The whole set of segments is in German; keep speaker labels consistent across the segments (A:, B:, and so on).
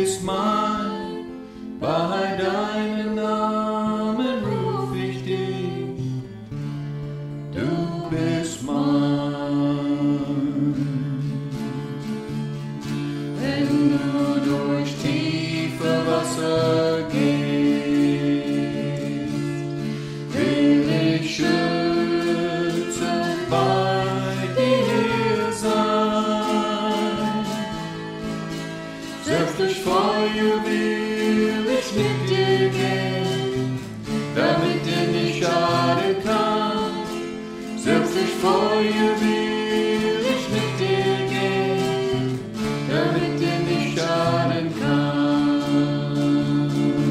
A: bist mein, bei deinem Namen ruf ich dich, du bist mein. Wenn du durch tiefe Wasser gehst, will ich schützend bei dir sein. Selbst durch Feuer will ich mit dir gehen, damit dir nicht schaden kann. Selbst durch Feuer will ich mit dir gehen, damit dir nicht schaden kann.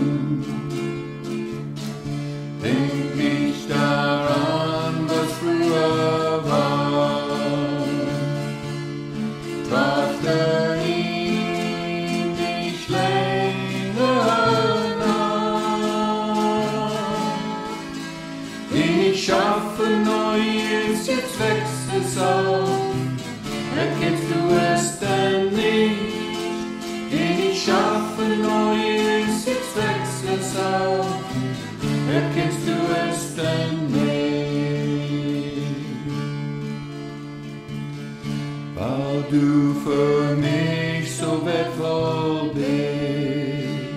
A: Denk nicht daran, was früher war. Trachte ihm nicht länger nach. Ich schaffe Neues, jetzt wächst es auf. Erkennst du es denn nicht? Ich schaffe Neues, jetzt wächst es auf. Erkennst du es denn nicht? Weil du für mich so wertvoll bist,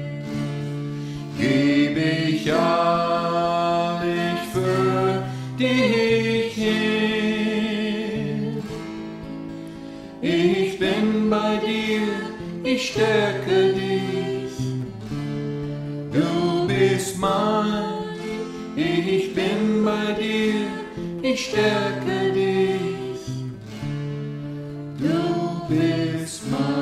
A: geb ich alles für dich hin. Ich bin bei dir, ich stärke dich. Du bist mein, ich bin bei dir, ich stärke dich. Du bist mein.